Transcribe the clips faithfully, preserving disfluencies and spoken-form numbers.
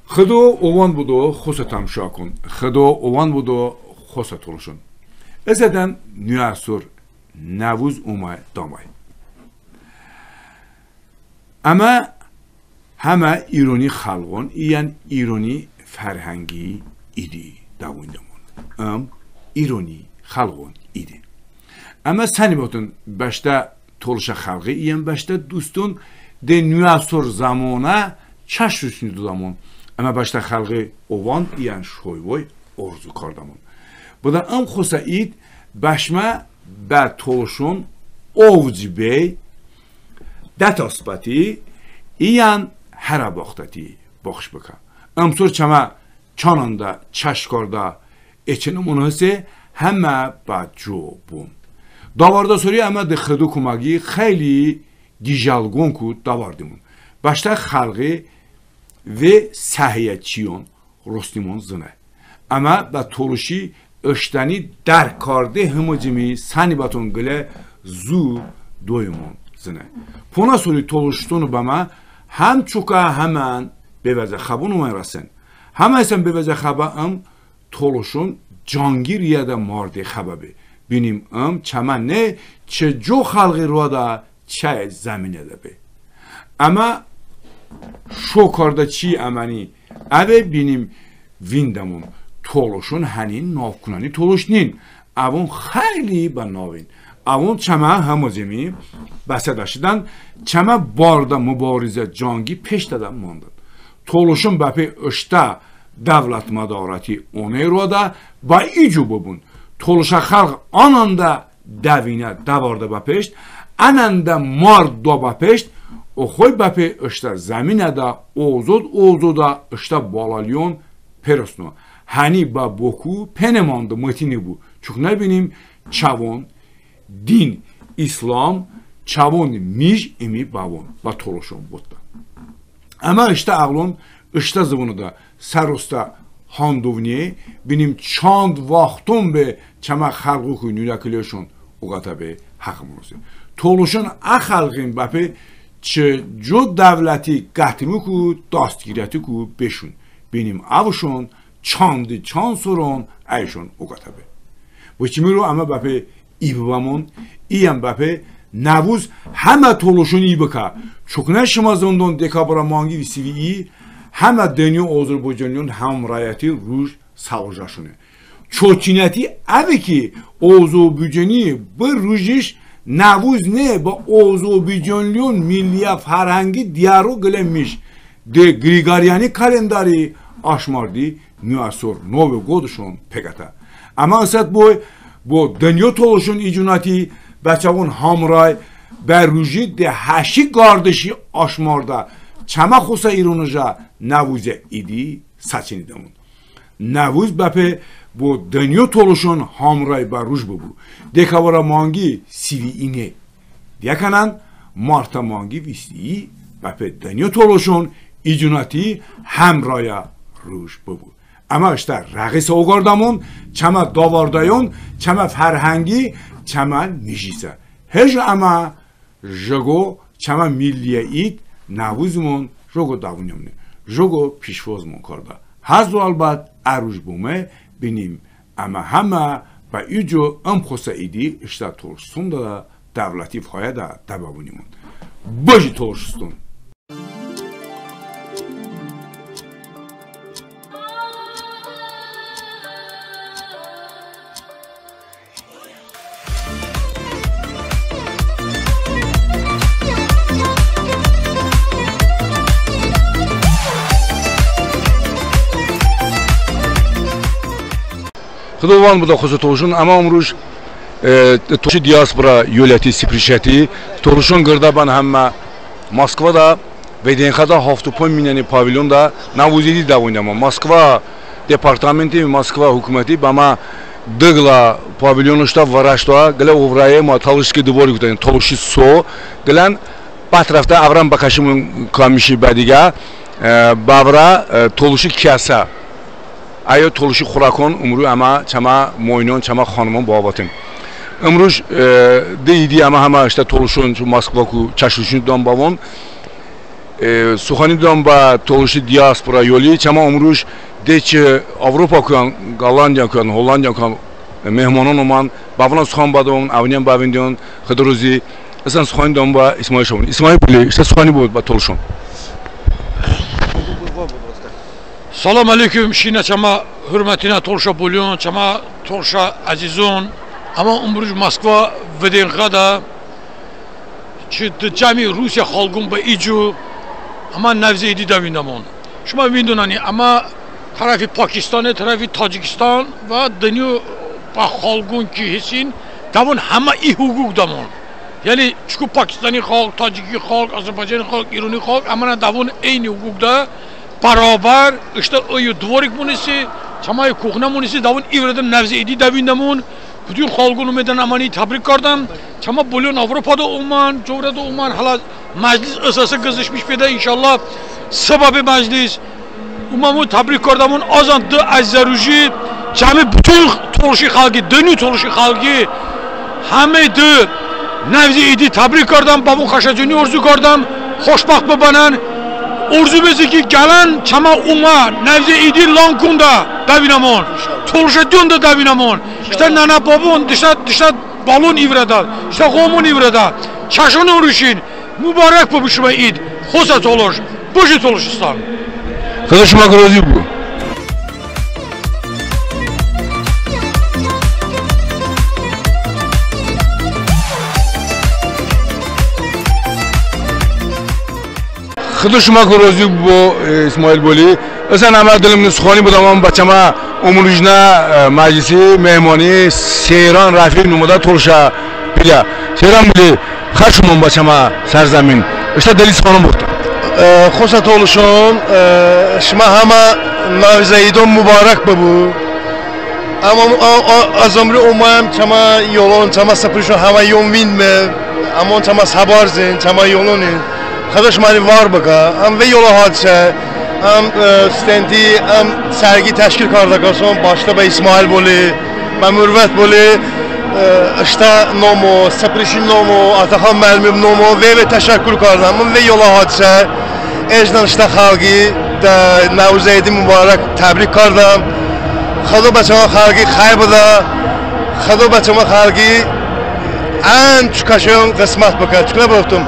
خدو اوان بودو خوصا تمشا کن خدو اوان بودو خوصا تولشون ازدن نیاسور نووز اومای دامای اما همه ایرانی خلقون این ایرانی فرهنگی ایدی داویندمون ام ایرانی خلقون ایدی اما سنی باتون بشته تولش خلقی این بشته دوستون ده نیاسور زمانه چش رسونی دادمون اما بشته خلقی اوان این شوی وی ارزو کردمون بودن ام خوصا اید بشمه بر تولشون اوجی بی دت آسپاتی این هر باختتی باخش بکن امسور چما چانانده چشکارده اچنمون هسته همه با جو بون داوارده سوری اما ده خدو کمگی خیلی دیجالگون کود داواردیمون باشتا خلقی و صحیحچیون رستیمون زنه اما با تولشی اشتنی در کارده هموجیمی سنی باتون گله زو دویمون زنه پونا سوری تولشتونو بما هم چوکا همان به وجه خبون اومای رسن همه ایسان به وجه خبا ام تولشون جانگیر یاده مارده خبابه بینیم ام چمن نه چه جو خلقی رو دا چه زمینه ده به اما شو کارده چی امانی اوه بینیم ویندمون تولشون هنین ناف کنانی تولش نین اون خیلی با ناوین اون چما هموزمی بسه داشتن چما بارده مبارزه جانگی پیش دادن ماندن تولشون بپی اشتا دولت مدارتی اونه رو دا با ایجو ببون تولش خلق آنانده دوینه دوارده بپشت انانده مارد دو بپشت او خوی بپی اشتا زمینه دا اوزود اوزود دا اشتا بالالیون پرسنو هنی با بوکو پنمانده متینی بو چون نبینیم چوان دین اسلام چوان میج امی باون با تولشون بودن اما اشتا اغلون اشتا زبونو دا سروستا هاندونیه بینیم چاند وقتون به چما خلقو که نونکلیشون اوگاتا به حق منوزه تولشون اخلقین بپی چه جو دولتی قطیمو که داستگیریتی که بشون بینیم اوشون چاندی چاند سرون ایشون اوگاتا به وچیمی رو اما بپی ای ببامون ایم بپی نووز همه تولشون ای بکا چکنه شما زندون دکابرا مانگی و سیوی ای همه دنیا آذربایجانیون هم رایتی روش سالجاشونه چوچینتی اوی که آذربایجانی به روشش نووز نه با آذربایجانیون ملی فرهنگی دیارو گلمیش ده گریگاریانی کالنداری آشماردی نیاسور نوو گودشون پگتا اما اصلا بوی با دنیا تولشون ایجوناتی بچهون همرای بر روشی ده هشی گاردشی آشمارده چما خوصا ایرونجا نووزه ایدی سچینی دمون نووز بپه با دنیا تولشون همرای بر روش ببو دکاورا مانگی سیوی اینه دیکنن مارتا مانگی ویستی بپه دنیا تولشون ایجوناتی همرای روش ببو اما اشتا رقیس اوگاردمون چما داواردایون چما فرهنگی چما میجیسه هج اما جگو چما میلیه اید نووزمون جگو داونیمونه جگو پیشوازمون کرده هزو البته اروج بومه بینیم اما همه با ایجو ام خوصا ایدی اشتا تورستون دا دولتی فایه دا دبابونیمون باجی تورستون خداوند بوده خوش تولشون اما امروز توش دیاسپورا یولتی سپریشتی تولشون گرده بان همه مسکو دا و دینخدا هفت و پنج میلیونی پاویلون دا نووزیدی داوینده ما مسکو دپارتمنتی مسکو حکومتی با ما دگلا پاویلونش تا ورشتوا گله اوورای ما تولشکی دوباری گفتن تولشی سو گلن پاترفته ابرام بکشیم کامیشی بدیگه باورا تولشی کیاسا آیا تولشی خوراکان امروز اما چما موینون چما خانمان باباتیم امروز دیدی اما همه اشته تولشون چون مسکو کو چشوشون دام باون сухани дам ба толуши диаспора ёли чама умруш деч Авропа кан Голландия кан Холландия кан мehmonон оман бавлан сухан бадон авням бавиндион хадрузи асан сухани дам ба Исмоил шон Исмоил були шта сухани буд ба толушон Салам алейкум шина чама hürmetine tolşa bulyon çama tolşa azizon ama umruj Moskva vedenğada çı cami Rusya halkın ba icu ama nevzeydi de vindamon şuma vindonani ama tarafı Pakistan tarafı Tacikistan ve dünya ba halkın ki hisin davon hama i hukuk damon yani çünkü Pakistani halk, Taciki halk, Azerbaycanlı halk, İrani halk ama davon aynı hukukda beraber işte o dvorik munisi çamay kokna munisi davun ivreden nevzeydi devindamon bütün halkın meden amani tebrik kardam çama bulyon Avrupa'da olman covrada olman hala meclis esası kızışmış pede inşallah sebebi meclis umamu tebrik kardamın azandı azzaruji çami bütün toluşi halkı dönü toluşi halkı hamedi nevzeydi tebrik kardam babun kaşacını orzu kardam hoşbak babanan orzu bezeki gelen çama uma nevzeydi lankunda davinamon toluşa döndü davinamon işte nana babun dışa dışa balon ivrada işte qomun ivrada şaşını uruşin mübarek bu şuma id xosa toluş boşu toluşistan Kılıçma grozi bu Kılıçma grozi bu İsmail Boli Esan ama dilimni suxani budamam bachama umrujna majlisi mehmoni Seyran Rafi numada tolşa bila Seyran bili xashumon bachama sarzamin işte delis xonum بود خوشت oluşun شما همه نوزیدون مبارک ببو اما از عمر اومم چما یولون چما سپرشون همه یوم وین می اما چما سبارزین چما یولونین خداش məni var baka هم ve yola hadisə هم stenti هم sergi təşkil kardakasyon başta be İsmail Boli ve Mürvet Boli işte nomo Seprişin nomo Ataxan Məlmim nomo ve ve təşəkkür kardam ve yola hadisə ecdan işte xalqi da Navzeydi mübarək təbrik kardam xado bachama xalqi xayr bada xado bachama xalqi an çukaşon qismat baka çukla baqtum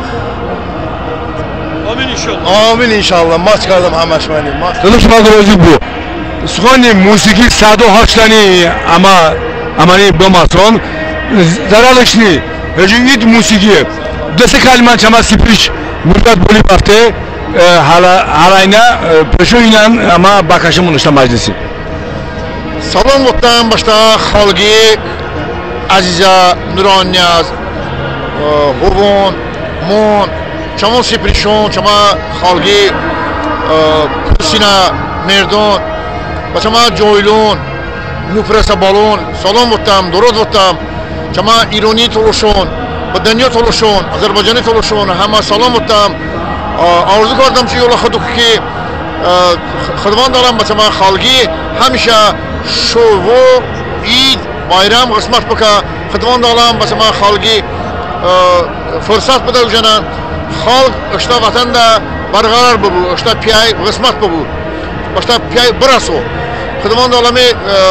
Amin inşallah. Amin inşallah. Maç kardım hamaşmani. Kılıçma grozi bu suxani musiki sado haçlani ama amani domaton zaralışni hejit musiki dese kalman çama sipriş Mürvet Boli bafte hala halayna peşo inan ama bakaşımın işte meclisi Salam vatan başta xalqi aziza Nuranyaz Hubon Mon Çama Seprişon, çama xalqi Pusina Merdon Çama Joylon Nupresa Balon Salam vatan, dorod vatan çama İrani toluşon ve dünya toluşon, Azerbaycanı toluşon hama salam vatan arzu kardam ki yola xuduk ki xidvan daram çama xalqi hamisha şovu id bayram qismat baka xidvan daram çama xalqi fırsat bada ujanan xalq işte vatanda barqarar bu işte piyay qismat bu işte piyay braso xidvan dalami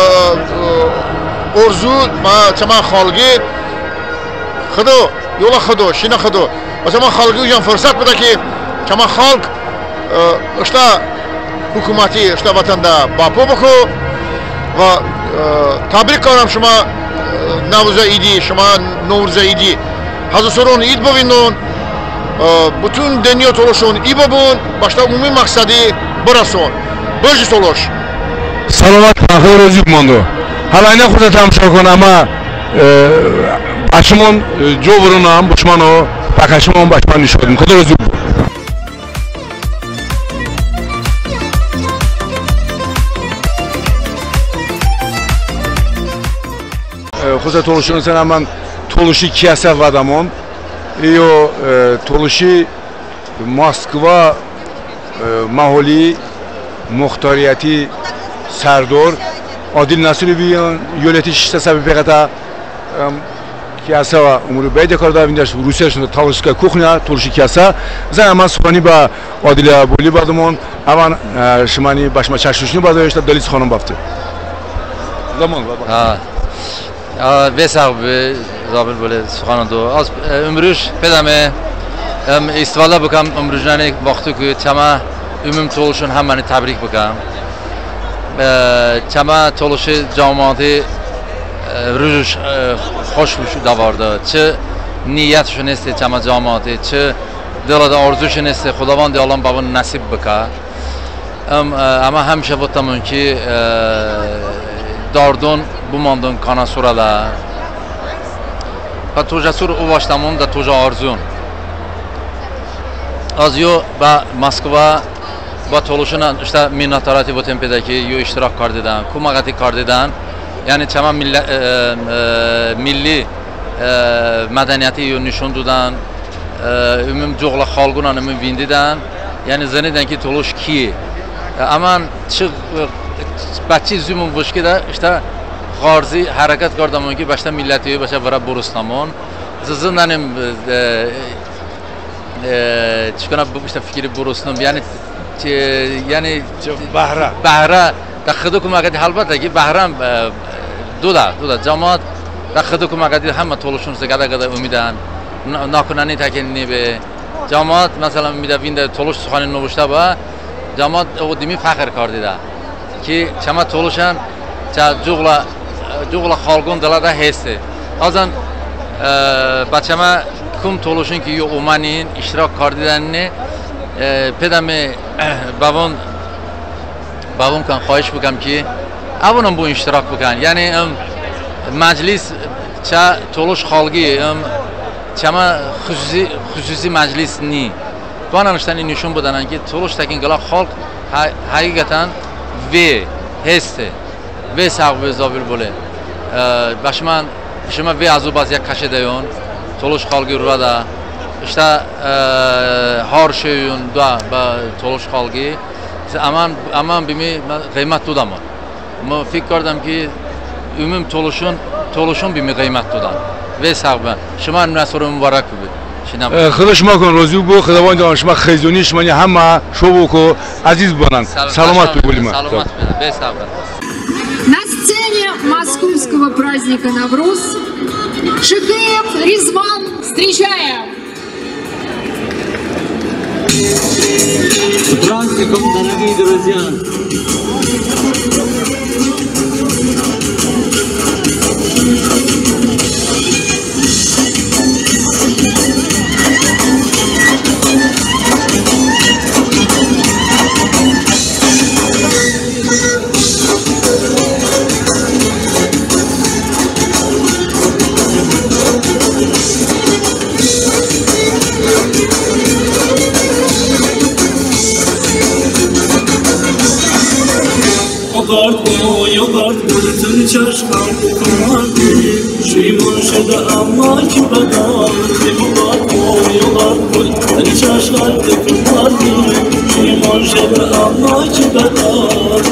orzu ma çama xalqi xido yola xido şina xido çama xalqi ujan fırsat bada ki çama xalq işte hükümeti işte vatanda bapo bako ve tebrik karam şuma Navruza idi şuma Navruza idi hazır sorun id bavindon bütün dünya toluşun ibabun başta umumi maksadi burason böcü toluş Salamat xayr özük mondu halayna xuda tamşa kon ama başımın jovrunam başmano bakaşımın başman işodim xuda özük xuda toluşun sen aman toluşi kiyasa vadamon iyo toluşi Moskva maholi muxtariyati Serdor Adil Nasiroviyan yönetiş sebebi qata kiyasa va umri bayda korda vindash Rusiya shunda tavsiya kuxnya turshi kiyasa zan aman suxani ba Odila Boli badmon aman shimani bashma chashushni bada ishta dalis xonim bafti zaman baba ha besaq be zabil bole suxana do az umrush pedame istifoda bukam umrujani vaqti ku chama umum to'lishun hammani tabrik bukam chama to'lishi jamoati روش خوش بشو دوارده چه نیتشون است چما جامعاتی چه دلاد آرزوشون است خداوند عالم بابون نصیب بکه ام اما همیشه بودم که داردون بماندن کانا سورالا و توجه سور او باشتمون در توجه آرزون از یو با مسکو با طولشون اشتا میناتاراتی بودم پیدا که یو اشتراک کردن کمکاتی کردن یعنی چما ملی ملی مدنیتی رو نشون دادن امم جغل خالگونان امم ویندیدن یعنی زنیدن که طولش کیه اما چه بچه زیمون باشکه ده اشتا غارزی حرکت کردم که باشتا ملتی باشه برای برستمون زندانم چیکار باشتا فکری برستم یعنی یعنی بهره بهره دخدو کمکاتی البته که بهرام دودا دودا جماعت دخدو کمکاتی همه طولشون زگاده گاده امیدن ناکنانی تکنی به جماعت مثلا میده وینده طولش سخانی نوشته با جماعت قدیمی فخر کردیده که چما طولشان چه جغلا جغلا خالگون دلاده هسته ازن بچه ما کم طولشون که یو اومانین اشتراک کردیدن نه پدرم بابون بابام کن خواهش بکنم که اونم با اشتراک بکن یعنی مجلس چه طولش خالگی چه ما خصوصی خصوصی مجلس نی بانم اشتنی نشون بدنن که طولش تکین گلا خالق حقیقتا و هسته و ساق و زابل بوله باش من شما و ازو باز یک کشه دیون طولش خالگی رو دا اشتا هار شیون دا با طولش خالگی امان امان بیمی قیمت دادم ما فکر کردم که umum طولشون طولشون بیمی قیمت دادن و ساقبن شما نصر مبارک بود شنو خداش ما کن روزی بو خداوند جان شما خیزونی شما همه شو کو عزیز بانن سلامت بگولیم سلامت به ساقبن На сцене московского праздника Навруз Шикеев Ризван, встречаем! С праздником, дорогие друзья! Bütün çarşkar kumardı Şimon şeda ama ki badar Dimular koyular Bütün çarşkar kumardı Şimon şeda ama ki badar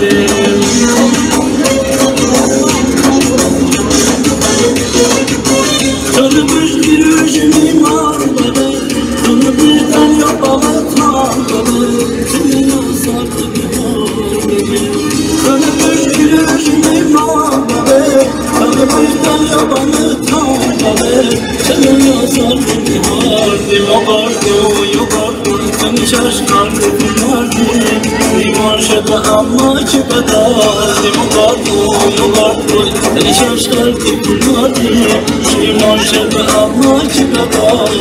Tanımış bir yüzümü marmadı Tanı bir tan yapalı tanıdı Senin asardı bir marmadı Tanımış bir yüzümü marmadı Tanı bir tan yapalı tanıdı Senin asardı bir marmadı Yokardı yokardı Tanı şaşkardı kumardı Limon şeda ama ki badar Yokardı yokardı Tanı şaşkardı kumardı Limon şeda ama ki badar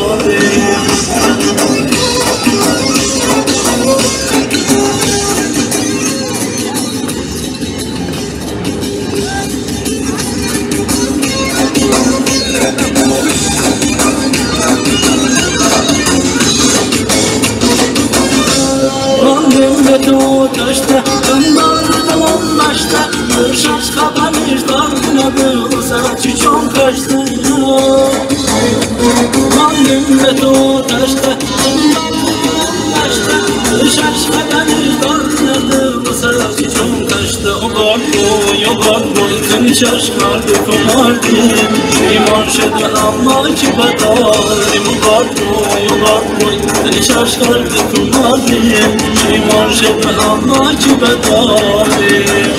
Taşta, kanlardan onlaşta Şaş kapanışlar Nabılsa çiçon kaçtı Mandimde to taşta Kanlardan onlaşta Şaş kapanışlar Nabılsa çiçon kaçtı O gardo, yo gardo Sen seni şaşkardı kumardım İman şede ama ki bedalim Ugardoy, ugardoy seni şaşkardı kumardım İman şede ama ki bedalim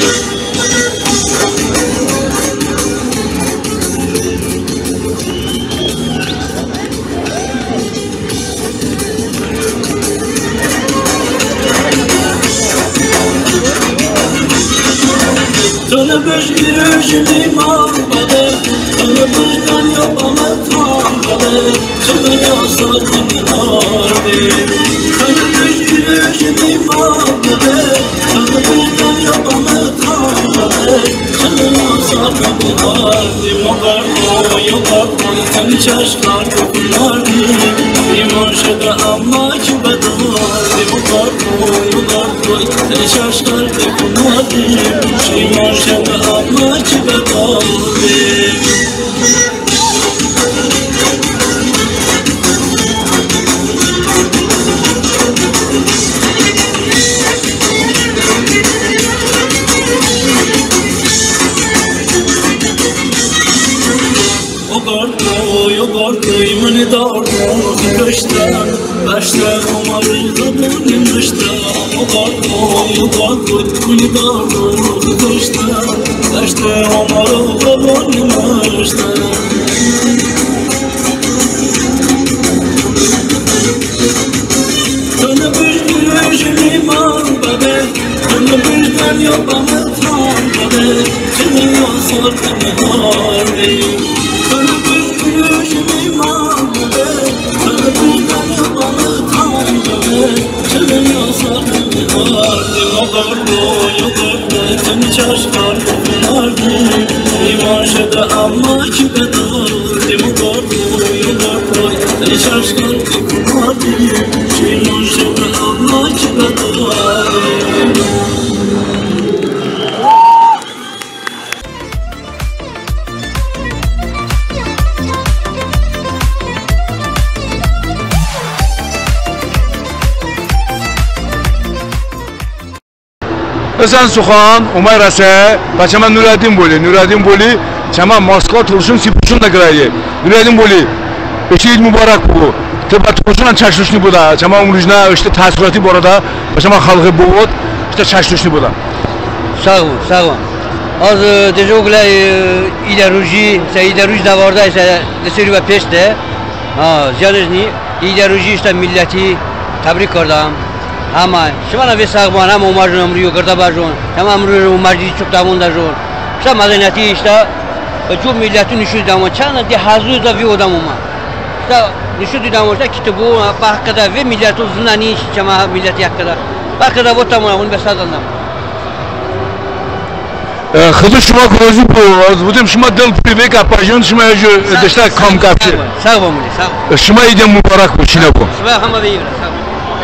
Sana beş girişim imam bade Sana beşten yapamı tam bade Sana yasadım nardi Sana beş girişim imam bade Sana beşten yapamı tam bade Sana yasadım nardi Mugardoy, ugardoy seni şaşkardı bunlardi İman şede amma ki bedardi Mugardoy, ugardoy seni şaşkardı bunlardi İman şede amma ki bedardi Ugardoy, ugardoy meni dardo Kıştan, başta umarı kabulüm kıştan Ugardoy, ugardoy meni dardo Kıştan, başta umarı kabulüm kıştan Sana bir güneşim iman bebe Sana birden yapamı tam bebe Seni yasardım harbi Sana bir güneşim iman bebe Sana birden yapamı tam bebe Seni yasardım harbi Ugardoy, ugardoy seni şaşkardım harbi İman şede amma ki bedardi Ugardoy, ugardoy seni şaşkardım harbi İman şede amma ki bedardi Özən Suxan, Umay Rəsə, və çəmə Nurəddin Boli, Nurəddin Boli, çəmə Moskva Tuluşun Sipuşun da qırayı. Nurəddin Boli, beşi il mübarək bu. Tıbba Tuluşunla çəşlüşünü bu da, çəmə umrucuna, işte təəssüratı bu arada, və çəmə xalqı bu od, işte çəşlüşünü bu da. Sağ olun, sağ olun. Az deja ogla ideoloji, se ideoloji da vardı, ise deseri ve peşte. Ha, ziyadesini ideoloji işte milleti tebrik kardam. Ama şuna ve sağman hem umarım ömrü karda bajun, hem ömrü umarım çok damon da jun. Şa madeniyeti işte, çok milletin işi damon, çana de hazır da bir odam ama. İşte işi damon işte kitabı, bakada ve milletin zinani çama milleti yakada. Bakada bu tamam onu besadanam. Xıdı şuma kurucu bu, budem şuma dil prive kapajon, şuma jo dışta kam kapçı. Sağ olun, sağ olun. Şuma idem mübarek bu, şina bu. Şuma hama beyim, sağ olun.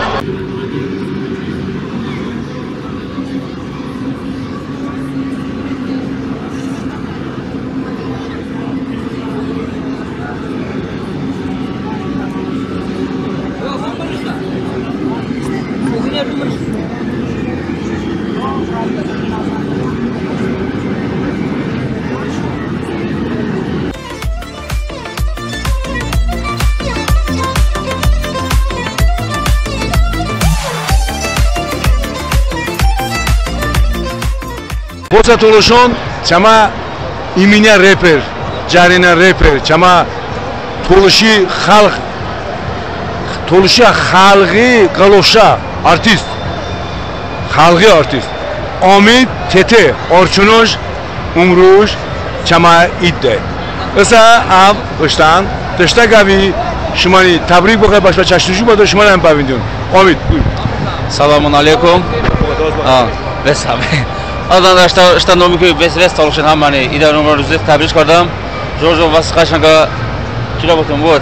Poça Tuluşun, çama imine reper, carine reper, çama Tuluşi xalq, Tuluşi xalqi qaloşa, artist, xalqi artist. Amid Tete, Orçunuş, Umruş, çama idde. Esa ab, ıştan, dışta gavi, şimani tabrik bakay başka çaştırıcı badır, şimani hem pavindyon. Amid, buyur. Selamun aleyküm. Bes abi. Adan işte işte nomiki bes rest oluşun hamani idare numaralı tebrik kardam. Jojo vasıkaşanga kira bakın bu.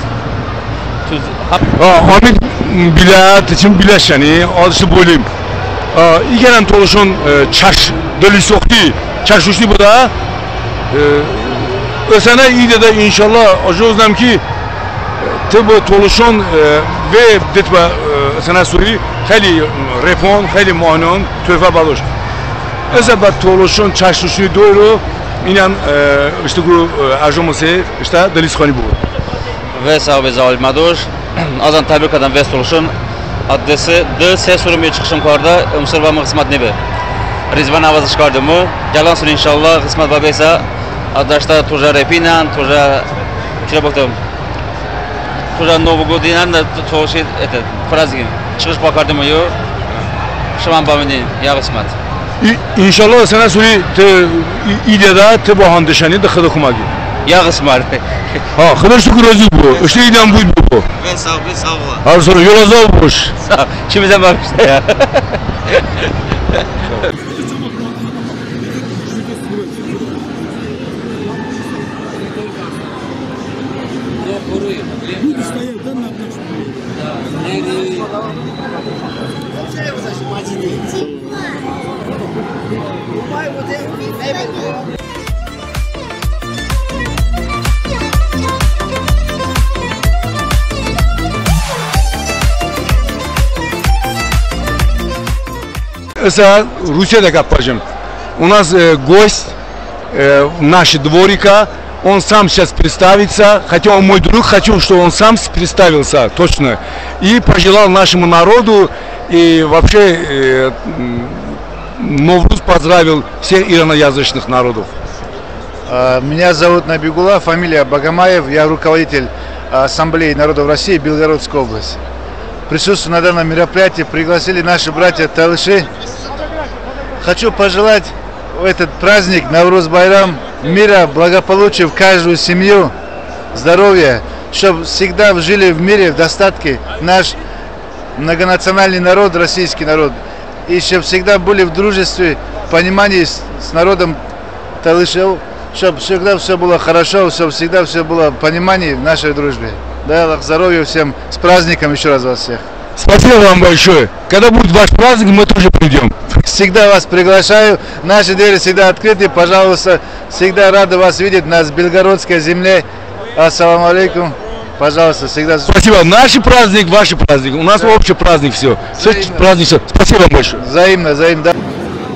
Amid bilet için bileş yani adışı bölüm. İgenen toluşun çaş deli soktu, çaş uçtu bu da. Ösene iyi de inşallah acozlam ki tıbı toluşun ve detme sana soruyu heli repon, heli manon, töfe baloş. Özellikle toluşun çaş uçtu doğru Inen işte bu ajomose işte Daliskhani bu. Ve sahibi Zalim Madoş. Azan tabrik adam vest oluşun. Adresi de ses sorumlu çıkışın karda umsurva kısmet ne be. Rizvan avazı çıkardı mı? Jalansın inşallah kısmet babeysa. Adlaşta tuja repinan, tuja şuna baktım. Tuja Novu Godinan da çoğuşu ete. Frazgin. Çıkış bakardı mı yo? Şaman babinin ya kısmet. İnşallah sana söyle te ideda te bu handişani de xıdı kumagi. Ya kısmet. Ha, xıdır şükür özü bu. İşte idem buydu bu. Ben sağ ol, ben sağ ol. Har sonra yol azal boş. Sağ ol. Kimize bak işte ya. Это Русия капажем. У нас э, гость э, нашего дворика, он сам сейчас представится, хотя он мой друг, хочу, чтобы он сам представился точно и пожелал нашему народу и вообще э, Новруз поздравил всех ираноязычных народов. Меня зовут Набигула, фамилия Багамаев, я руководитель Ассамблеи народов России, Белгородской области. Присутствую на данном мероприятии, пригласили наши братья Талыши. Хочу пожелать в этот праздник Навруз Байрам мира, благополучия в каждую семью, здоровья, чтобы всегда жили в мире, в достатке наш многонациональный народ, российский народ. И чтобы всегда были в дружестве, понимании с, с народом Талышев, чтобы всегда все было хорошо, чтобы всегда все было понимание в нашей дружбе. Дай Аллах здоровья всем, с праздником еще раз вас всех. Спасибо вам большое. Когда будет ваш праздник, мы тоже придем. Всегда вас приглашаю. Наши двери всегда открыты. Пожалуйста, всегда рады вас видеть на Белгородской земле. Ассаламу алейкум. Пожалуйста, всегда. Спасибо. Наш праздник, ваш праздник. У нас да. Общий праздник все. Все праздник все. Спасибо вам большое. Взаимно, взаимно. Да.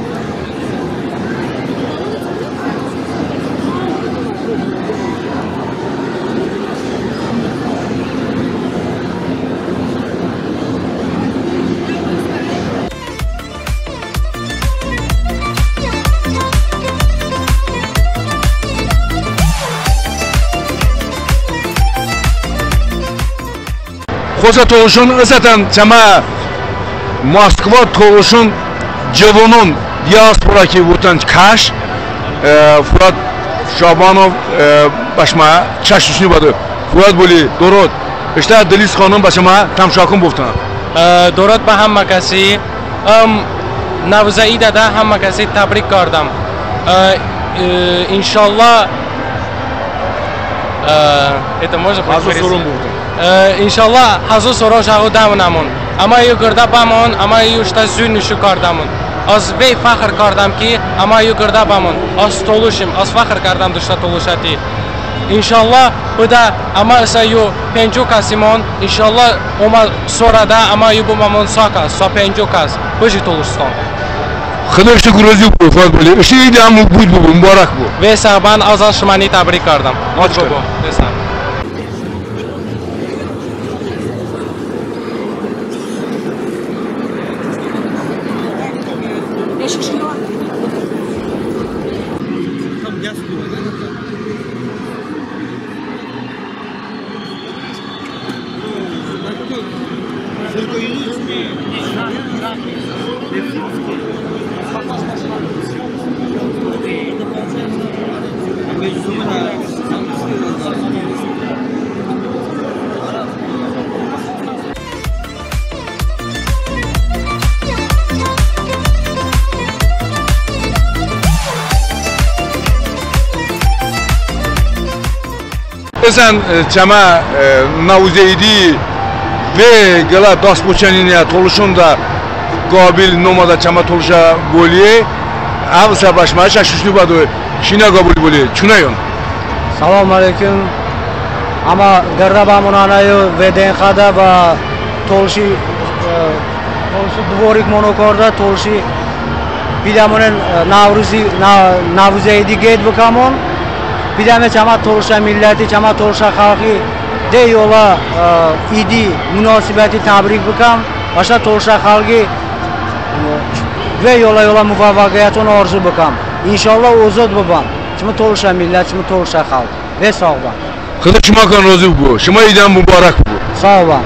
Xo'sa to'g'ishun esatan chama Moskva to'g'ishun Javonun diasporaki vutan kash Furat Shabanov bashma chashishni badu Furat bo'li Dorod ishta Dilis xonim bashma tamshakun bo'ftan Dorod ba hamma kasi Navzaida da hamma kasi tabrik kardam inshaalloh это можно проверить. Иншаллах hazır soru şahı damınamın. Ama yukarıda bamın, ama yuşta zünnüşü kardamın. Az bey fakir kardam ki, ama yukarıda bamın. Az toluşum, az fakir kardam dışta toluşatı. İnşallah bu da ama ise yu pencu kasimon. İnşallah oma sonra da ama yu bu mamın saka, sa pencu kas. Bıcı toluştan. Xıdır şükür özü bu fad böyle. İşte idam bu bu mübarek bu. Ve saban azan şımani tabrik kardam. Hadi bu. Desem. Sen çama Navuzeydi ve gala daspoçaniniya toluşunda qabil nomada çama toluşa boliye avsa başma şaşüşlü badı şina qabul boliye çunayon. Salam aleyküm. Ama garaba monanayo ve denxada va toluşi toluşi dvorik monokorda toluşi بیدمون نوروزی نوروز ایدی گید بکامون بیدم چما تورشا ملتی چما تورشا خالقی ده یولا ایدی مناسبتی تبریک بکم باشا تورشا خالقی و یولا یولا موفقیتون آرزو بکم انشالله اوزاد ببام چما تورشا ملت چما تورشا خالق و ساغ با خدا شما کن روزی بگو شما ایدم مبارک بگو ساغ با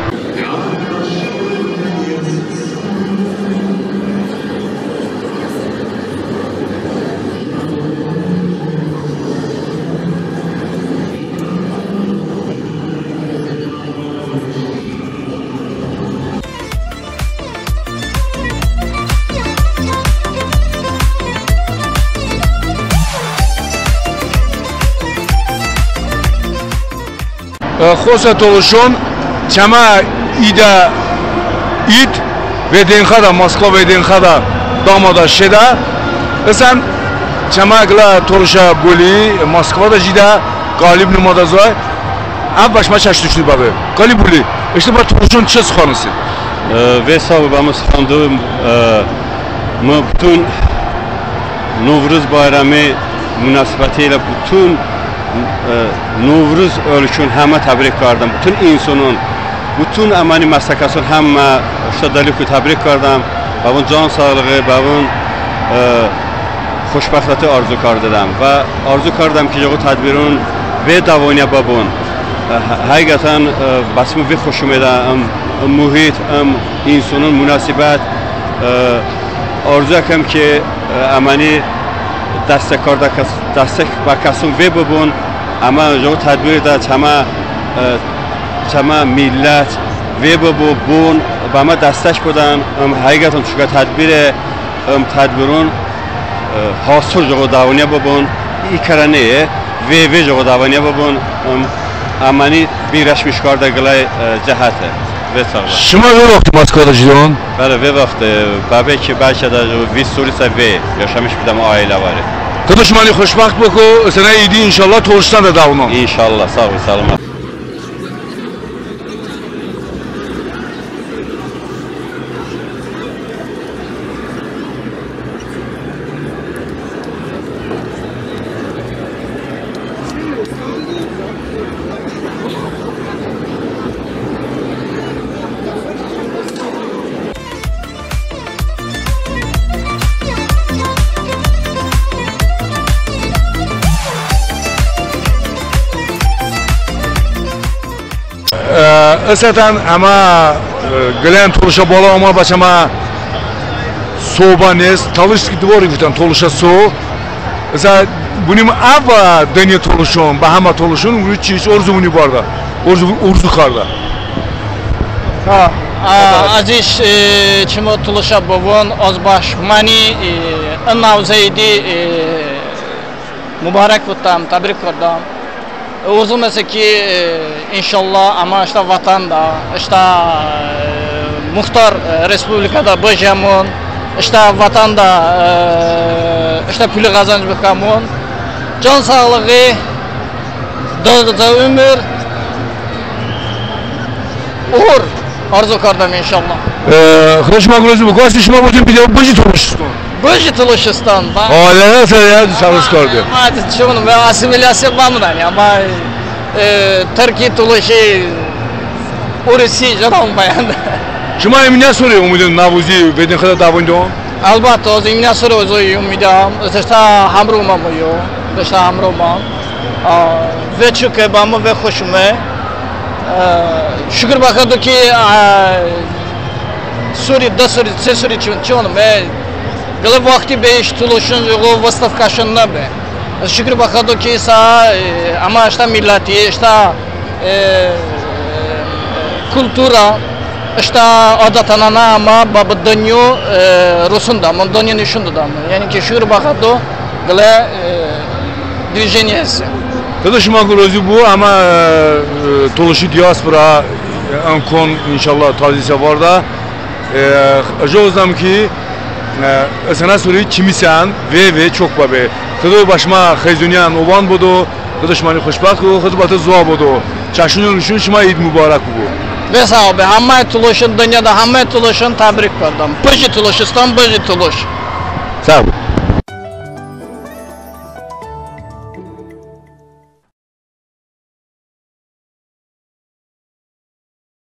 خوصه تولشون چما ایده اید و دینخدا مسکو و دینخدا دامادا شده اصلا چما اگلا تولشا بولی مسکو دا جیده غالب نمادا زای اب başma şaştıştı babı غالب بولی işte bu toluşun çe sıxanısı ve sababımız xandım mı bütün Novruz bayramı münasebetiyle bütün Novruz ölçün hamma tebrik kardım. Bütün insanın, bütün amani maslakasın hamma şadalık tebrik kardım. Babun can sağlığı, babun xoşbəxtliyi arzu kardım ve arzu kardım ki o tedbirin ve davaniya babun. Həqiqətən basımı ve xoşum edən muhit, insanın münasibət arzu edirəm ki amani dəstək karda dəstək bakasın ve babun ama o tedbir de çama çama millet ve bu bun bana destek budan hakikaten çünkü tedbir tedbirun hasıl o davaniye babun ikraniye ve ve o davaniye babun amani birleşmiş karda gılay cehate ve sağlam. Şuma ve vakti Moskvada jidon? Bəli, ve vakti babı ki belki de bir soruysa ve yaşamış bir de aile var. Kıdışmanı xoşbaxt boku, sana iyiydi inşallah toluştan da davunun. İnşallah, sağ ol, selamat. Esaten ama gelen toluşa bola ama başama soğubanız talış gibi var iftan toluşa soğu. Mesela bunun ava deniyor toluşun, bahama toluşun üç orzu bunu barda, orzu orzu karda. Ha, aziz çimo toluşa babon azbaş mani annavzeydi mübarek butam, tebrik kurdum. Uzun mesela ki inşallah ama işte vatanda, işte muhtar respublikada bıcamun, işte vatanda işte pülü kazanç bıkamun, can sağlığı, dağda ömür, uğur arzu kardam inşallah. Hoşuma gözü bu kaç işime bakayım bir de bıcı toluşsun. Bıcı toluşustan. Hala nasıl ya çalış kardı. Hadi çoğunum ben asimilasyon bağımdan ya ama Türkiye toluşu orası canım bayan. Şuma emine soruyor umudun navuzi ve ne kadar davundu? Albatta o emine soruyor o umudam. İşte hamrum amıyor. İşte hamrum am. Ve çünkü bamı ve hoşuma. Şükür bakadı ki Suriye, da Suriye, se Suriye çoğunum. Gılı vakti beş tuluşun o vastavkaşında be. Şükür bakadı ki sa ama işte milleti, işte kultura, işte adatana ama baba dönüyor Rusunda, Mondonya nişunda da. Yani ki şükür bakadı gılı движениясы. Kardeşim akıllıcı bu ama tuluşu diaspora ankon inşallah tazisi var da. Jozam ki sana soruyu kimisan ve ve çok babe. Kıdı başıma xezuniyan oban budu. Kıdışmanı xoşbaxt o xizbatı zuğa budu. Çaşının üçün şuma id mübarek bu. Ve sağ ol be. Hamma tuluşun dünyada hamma tuluşun tebrik kırdım. Bıcı tuluşustan bıcı tuluş. Sağ olun.